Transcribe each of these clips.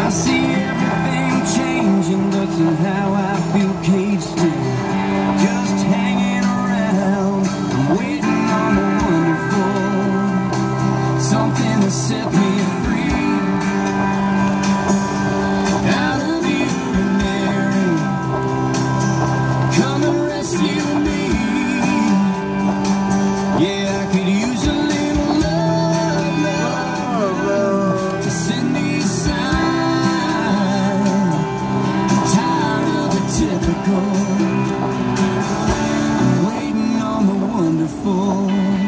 I see everything changing, but somehow I feel caged in, just hanging around. I'm waiting on the wonderful, something to set me free out of the ordinary. Come and rescue me. Yeah, I could use a little love to send these signs. I'm tired of the typical. I'm waiting on the wonderful.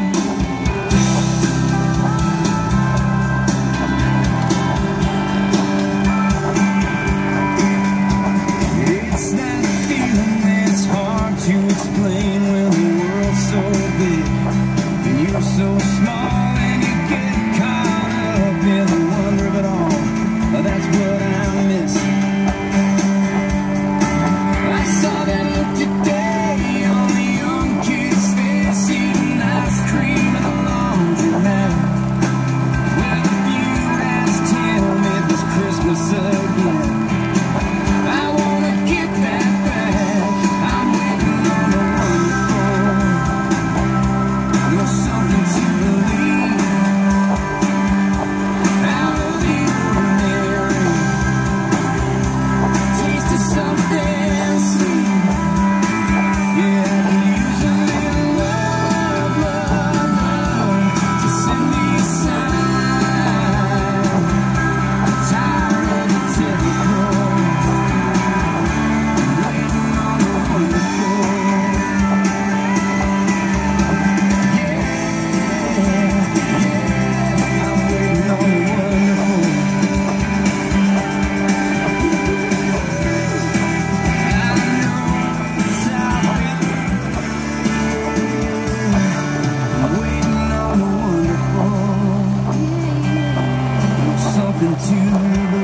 It's that feeling that's hard to explain when the world's so big and you're so small, and you get caught up in the wonder of it all. That's what I miss. I saw that look today on a young kid's face, eating ice cream in a laundromat. Well, if you asked him it was Christmas again, I wanna get that back. I'm waiting on the wonderful. There's something to believe out of the ordinary. Taste of something sweet. Yeah, I could use a little love to send these signs. I'm tired of the typical. I'm waiting on the wonderful. Yeah, I'm waiting on the wonderful. I know it's out there. I'm waiting on the wonderful. Something to